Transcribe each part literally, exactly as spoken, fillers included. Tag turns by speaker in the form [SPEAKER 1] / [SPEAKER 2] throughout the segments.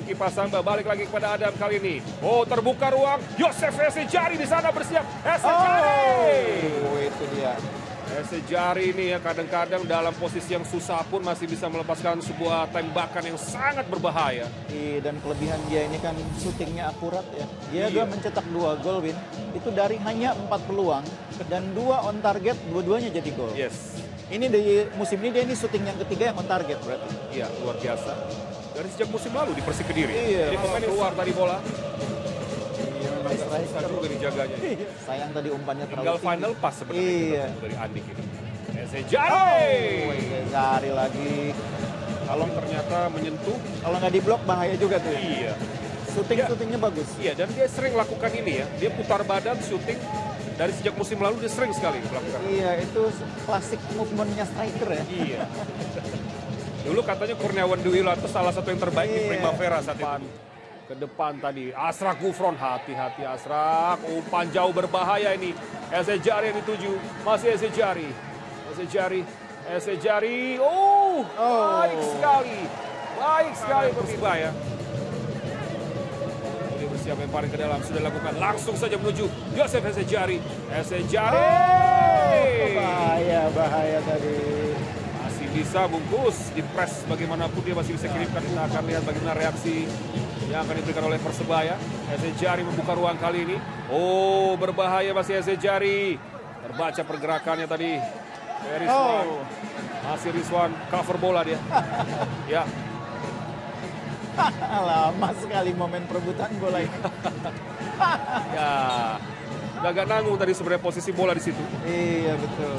[SPEAKER 1] Rizky Pasamba balik lagi kepada Adam kali ini. Oh, terbuka ruang. Yosef Esejari di sana bersiap. Esejari.
[SPEAKER 2] Oh, itu dia.
[SPEAKER 1] Esejari ini ya kadang-kadang dalam posisi yang susah pun masih bisa melepaskan sebuah tembakan yang sangat berbahaya.
[SPEAKER 2] Iya, dan kelebihan dia ini kan syutingnya akurat ya. Dia
[SPEAKER 1] Iya.
[SPEAKER 2] udah mencetak dua gol, Win. Itu dari hanya empat peluang dan dua on target, dua-duanya jadi gol.
[SPEAKER 1] Yes.
[SPEAKER 2] Ini di musim ini dia ini syuting yang ketiga yang on target berarti.
[SPEAKER 1] Iya, luar biasa. Dari sejak musim lalu di Persik Kediri.
[SPEAKER 2] Iya.
[SPEAKER 1] Jadi pemain yang keluar tadi bola.
[SPEAKER 2] Iya, memang
[SPEAKER 1] Susah
[SPEAKER 2] striker.
[SPEAKER 1] juga dijaganya.
[SPEAKER 2] Sayang tadi umpannya terlalu
[SPEAKER 1] Tinggal
[SPEAKER 2] tinggi.
[SPEAKER 1] final pass sebenarnya
[SPEAKER 2] Iya.
[SPEAKER 1] kita tunggu dari Andik ini. Esejari.
[SPEAKER 2] Oh, Zari lagi.
[SPEAKER 1] Kalau ternyata menyentuh.
[SPEAKER 2] Kalau nggak diblok bahaya juga tuh.
[SPEAKER 1] Iya.
[SPEAKER 2] Syuting
[SPEAKER 1] Iya.
[SPEAKER 2] syutingnya bagus.
[SPEAKER 1] Iya, dan dia sering lakukan ini ya. Dia putar badan, syuting. Dari sejak musim lalu dia sering sekali melakukan.
[SPEAKER 2] Iya, itu klasik movementnya striker ya.
[SPEAKER 1] Iya. Dulu katanya Kurniawan Dwi Wilanto salah satu yang terbaik di
[SPEAKER 2] Iya.
[SPEAKER 1] Primavera saat itu. Ke depan tadi, Asrak Gufron, hati-hati Asrak. Umpan jauh berbahaya ini. Esejari yang dituju, masih Esejari. Esejari, Esejari. Oh,
[SPEAKER 2] Oh.
[SPEAKER 1] baik sekali. Baik sekali Persibaya. Dia bersiap lemparin ke dalam, sudah lakukan. Langsung saja menuju Yosef Esejari. Esejari.
[SPEAKER 2] Oh, bahaya, bahaya tadi.
[SPEAKER 1] Masih bisa bungkus, di press bagaimanapun dia masih bisa kirimkan. Kita akan lihat bagaimana reaksi yang akan diberikan oleh Persebaya. Esejari membuka ruang kali ini. Oh, berbahaya masih Esejari. Terbaca pergerakannya tadi. Rizwan.
[SPEAKER 2] Oh.
[SPEAKER 1] Masih Rizwan, cover bola dia. Ya,
[SPEAKER 2] Lama sekali momen perebutan bola ini.
[SPEAKER 1] ya. Udah agak nanggung tadi sebenarnya posisi bola di situ.
[SPEAKER 2] Iya, betul.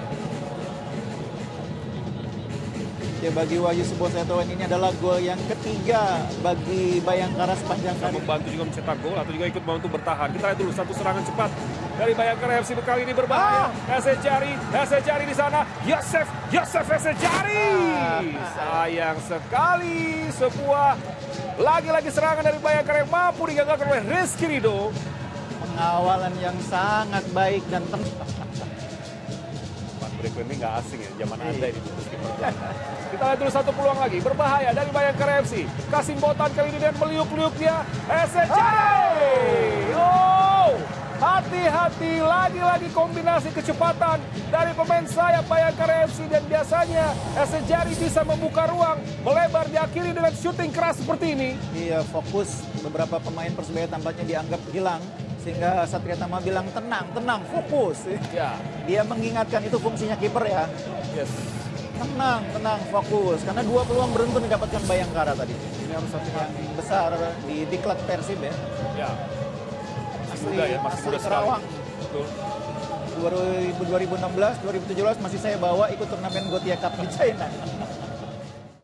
[SPEAKER 2] Ya, bagi Wahyu Subosetawan ini adalah gol yang ketiga bagi Bayangkara sepanjang
[SPEAKER 1] Bisa
[SPEAKER 2] karir.
[SPEAKER 1] membantu juga mencetak gol atau juga ikut membantu bertahan. Kita lihat dulu satu serangan cepat dari Bayangkara F C kali ini berbahaya. Esejari, Esejari di sana. Yosef, Yosef Esejari. Sayang sekali sebuah lagi-lagi serangan dari Bayangkara yang mampu digagalkan oleh Rizky Ridho.
[SPEAKER 2] Pengawalan yang sangat baik dan tenang.
[SPEAKER 1] Empat break ini nggak asing ya, zaman
[SPEAKER 2] Iya.
[SPEAKER 1] Anda ini. Kita lihat dulu satu peluang lagi, berbahaya dari Bayangkara F C. Kasim Botan kali ini dan meliuk-liuk dia. Esejari. Oh, hati-hati, lagi-lagi kombinasi kecepatan dari pemain sayap Bayangkara F C. Dan biasanya Esejari bisa membuka ruang, melebar, diakhiri dengan syuting keras seperti ini.
[SPEAKER 2] Iya, fokus. Beberapa pemain Persebaya tampaknya dianggap hilang. Sehingga Satria Tama bilang tenang, tenang, fokus.
[SPEAKER 1] Ya,
[SPEAKER 2] Dia mengingatkan itu fungsinya kiper ya.
[SPEAKER 1] yes.
[SPEAKER 2] Tenang, tenang, fokus. Karena dua peluang beruntun didapatkan Bayangkara tadi.
[SPEAKER 1] Ini harus satu
[SPEAKER 2] Yang besar di diklat Persib ya.
[SPEAKER 1] Ya, masih
[SPEAKER 2] Asli,
[SPEAKER 1] muda ya, masih
[SPEAKER 2] asli
[SPEAKER 1] muda sekali.
[SPEAKER 2] Kerawang.
[SPEAKER 1] Betul.
[SPEAKER 2] dua ribu enam belas, dua ribu tujuh belas masih saya bawa ikut turnamen Gotia Cup di China.